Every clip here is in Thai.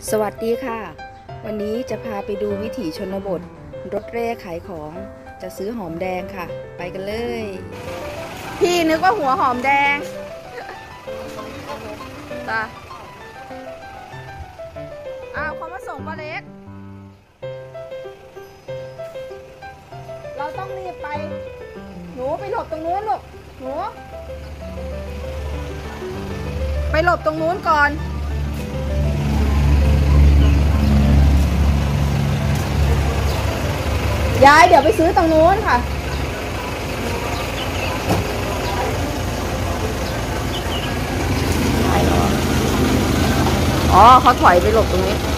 สวัสดีค่ะวันนี้จะพาไปดูวิถีชนบทรถเร่ขายของจะซื้อหอมแดงค่ะไปกันเลยพี่นึกว่าหัวหอมแดงจ้ะเขามาส่งป้าเล็กเราต้องรีบไปหนูไปหลบตรงนู้นลูกหนูไปหลบตรงนู้นก่อนยายเดี๋ยวไปซื้อตรงนู้นค่ะอ๋อเขาถอยไปหลบตรงนี้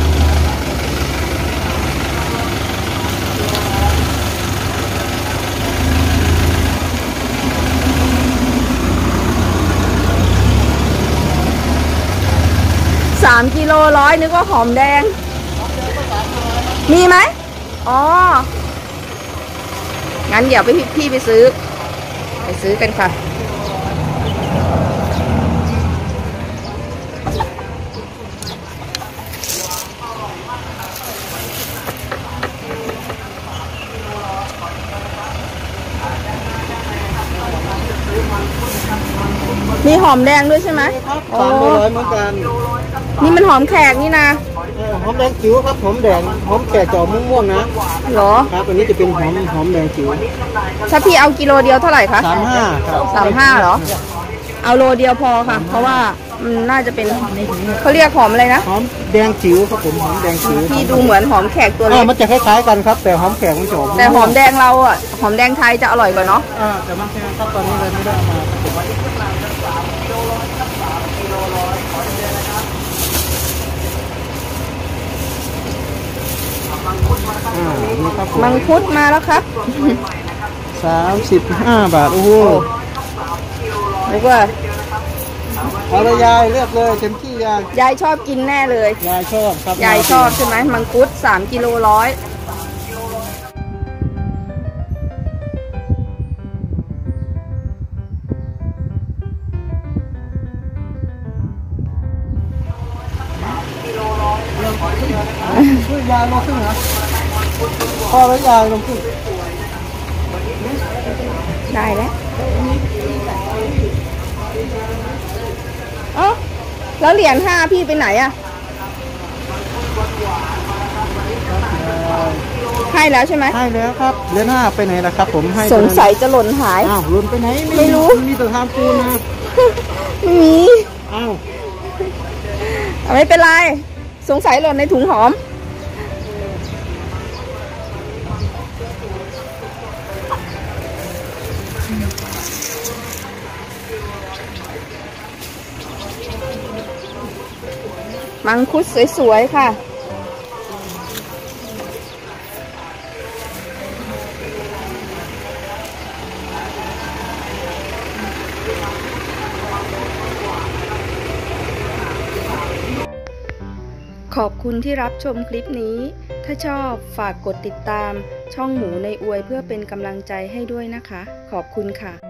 3 กิโล100นึกว่าหอมแดงมีไหมอ๋องั้นเดี๋ยวพี่ไปซื้อกันค่ะมีหอมแดงด้วยใช่ไหม 300เหมือนกันนี่มันหอมแขกนี่นะหอมแดงจิ๋วครับหอมแดงหอมแขกจอม่วงๆนะหรอครับอันนี้จะเป็นหอมแดงจิ๋วถ้าพี่เอากิโลเดียวเท่าไหร่คะ 35ครับ 35เหรอเอาโลเดียวพอค่ะเพราะว่ามันน่าจะเป็นเขาเรียกหอมอะไรนะหอมแดงจิ๋วครับผมหอมแดงจิ๋วพี่ดูเหมือนหอมแขกตัวเล็กมันจะคล้ายๆกันครับแต่หอมแขกมันจะแต่หอมแดงเราอ่ะหอมแดงไทยจะอร่อยกว่าเนาะแต่มันแพงครับตอนนี้เลยไม่ได้มามังคุดมาแล้วครับ 35 บาทโอ้โหนึกว่าเอาเลยยายเลือกเลยเต็มที่ยายชอบกินแน่เลยยายชอบครับยายชอบใช่ไหมมังคุด3 กิโล100 ช่วยยายลงขึ้นเหรอพอแล้วยายลงขึ้นได้แล้วแล้วเหรียญ5พี่ไปไหนอะให้แล้วใช่ไหมให้แล้วครับเหรียญ5ไปไหนล่ะครับผมให้สงสัยจะหล่นหายหล่นไปไหนไม่รู้มีแต่ทางปูนนะไม่มีไม่เป็นไรสงสัยหล่นในถุงหอมมังคุดสวยๆค่ะขอบคุณที่รับชมคลิปนี้ถ้าชอบฝากกดติดตามช่องหมูในอวยเพื่อเป็นกำลังใจให้ด้วยนะคะขอบคุณค่ะ